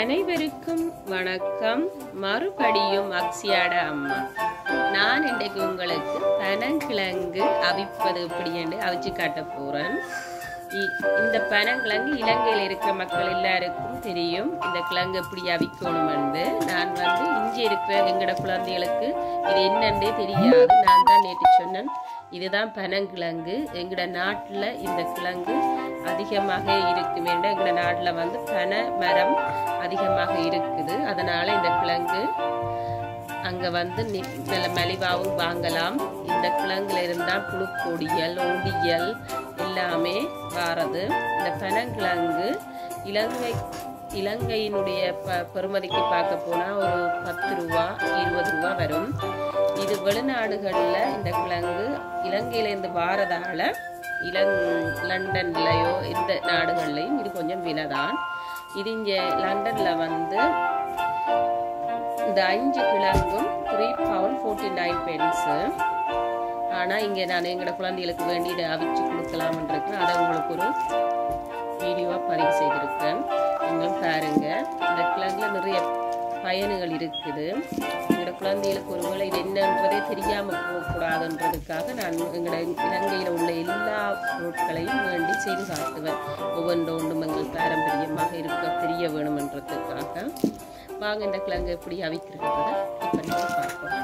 அனைவருக்கும் வணக்கம். மறுபடியும் அக்ஷயாட அம்மா. நான் இன்றைக்கு உங்களுக்கு பனங்கிழங்கு அவிப்பது எப்படி என்று அவிச்சு காட்ட போறேன். இந்த பனங்கிழங்கு இலங்கையில் இருக்கிற மக்கள் எல்லாருக்கும் தெரியும். இந்த கிழங்கு எப்படி அவிக்கணும் என்று நான் இஞ்சி இருக்கிற எங்கட குழந்தைகளுக்கு இது என்னன்றே தெரியாது. நான் தான் நேற்று சொன்னேன், இதுதான் பனங்கிழங்கு. எங்கட நாட்டில் இந்த கிழங்கு அதிகமாக இருக்கும். எங்கட நாட்டில் பனை மரம் அதிகமாக இருக்குது. அதனால இந்த கிழங்கு அங்கே நல்ல மலிவாகவும் வாங்கலாம். இந்த கிழங்குல இருந்தால் புழுக்கொடியல், ஒடியல் எல்லாமே வாரது. இந்த பனங்கிழங்கு இலங்கையினுடைய பெறுமதிக்கு பார்க்க போனால் ஒரு 10 ரூபா 20 ரூபா வரும். இது வெளிநாடுகளில் இந்த கிழங்கு இலங்கையிலேருந்து வாரதால லண்டன்லையோ இந்த நாடுகள்லையும் இது கொஞ்சம் விலை தான். இது இங்கே லண்டனில் இந்த 5 கிழங்கும் £3.49. ஆனால் இங்கே நான் எங்களோட குழந்தைகளுக்கு வேண்டி இதை அவிச்சு கொடுக்கலாம்ன்றிருக்கேன். அதை உங்களுக்கு ஒரு வீடியோவாக பதிவு செய்திருக்கேன். நீங்களும் பாருங்க. இந்த கிழங்குல நிறைய பயன்கள் இருக்குது. எங்களோட குழந்தைகளுக்கு ஒருவேளை இது என்னன்றதே தெரியாமல் போகக்கூடாதுன்றதுக்காக நான் எங்களோட இலங்கையில் உள்ள எல்லா பொருட்களையும் வேண்டி செய்து காட்டுவேன். ஒவ்வொன்றும் எங்கள் பாரம்பரியமாக இருக்க தெரிய வேணுமென்றதுக்காக. வாங்க இந்த கிழங்கு எப்படி அவிக்கிறத இப்போ நீங்கள் பார்ப்போம்.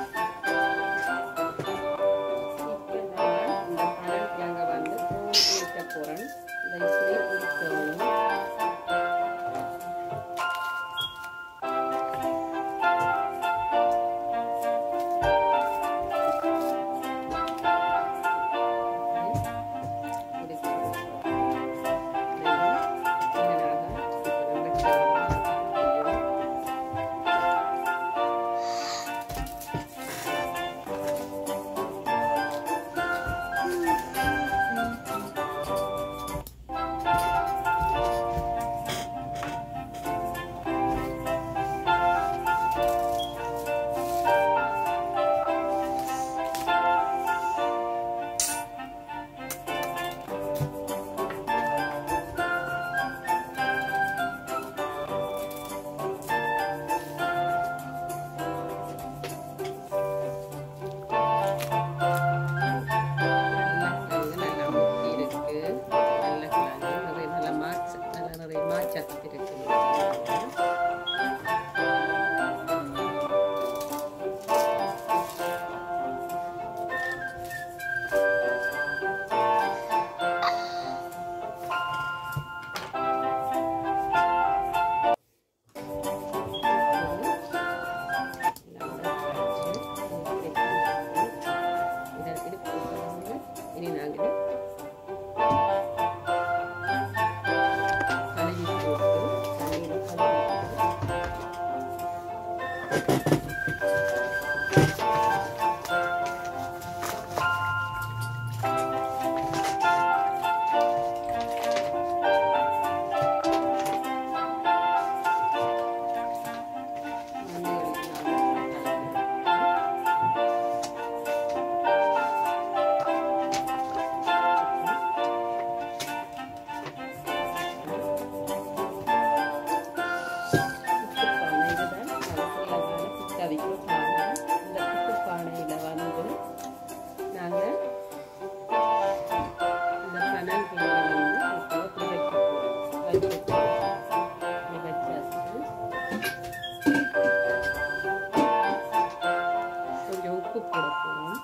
இந்த பனங்கிழங்கை ஊற்ற போகிறேன். இதை இப்படி ஊற்றணும். கொஞ்சம் உப்பு போட போகிறோம்.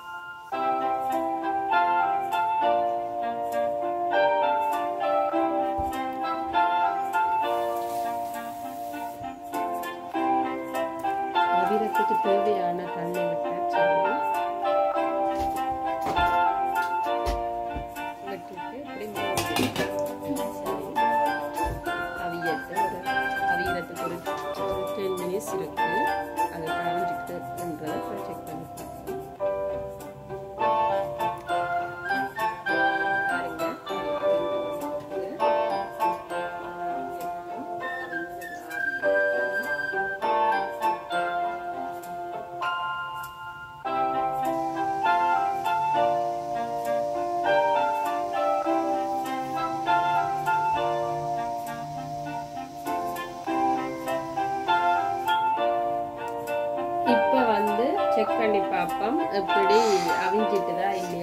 அவிரத்துக்கு தேவையான தண்ணி விட்டாச்சு. அவியறதுக்கு ஒரு 10 மினிட்ஸ் இருக்கு. அதை கரைஞ்சிக்கிட்டுன்றதை செக் பண்ணி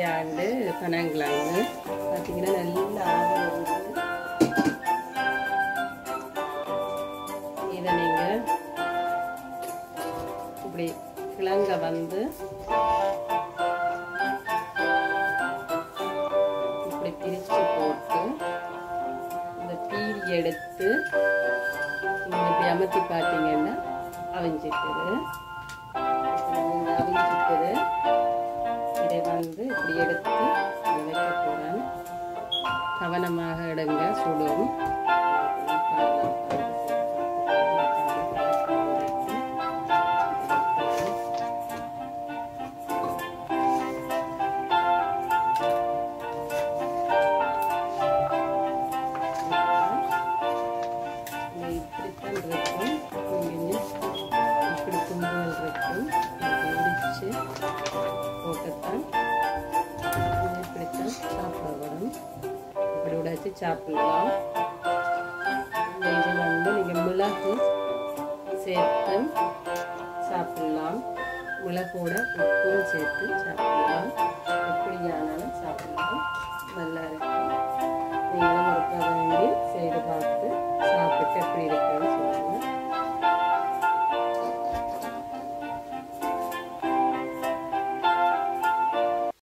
அக்சியாண்டு பனங்கிழங்கு பார்த்தீங்கன்னா நல்லா ஆவி வருது. இதை நீங்கள் இப்படி கிழங்க வந்து இப்படி பிரித்து போட்டு இந்த பீரி எடுத்து நீங்கள் இப்படி அமர்த்தி பார்த்தீங்கன்னா அவிஞ்சிட்டுது. அவிஞ்சிட்டுது. இதை வந்து இப்படி எடுத்து வைக்க போகிறேன். கவனமாக எடுங்க, சுடும். இப்படித்தான் இருக்கும். இப்படி துண்டுகள் இருக்கும். முடிச்சு போட்டுத்தான் இப்படித்தான் சாப்பிடணும். இப்படி உடைச்சி சாப்பிடலாம். இது வந்து நீங்கள் மிளகு சேர்த்து சாப்பிடலாம். மிளகோட உப்பும் சேர்த்து சாப்பிடலாம்.